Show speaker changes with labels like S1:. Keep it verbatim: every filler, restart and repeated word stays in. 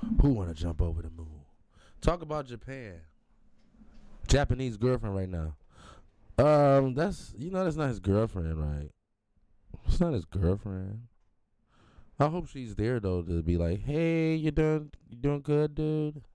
S1: Who want to jump over the moon? Talk about Japan. Japanese girlfriend right now. Um, that's you know that's not his girlfriend, right? It's not his girlfriend. I hope she's there though to be like, hey, you doing you doing good, dude?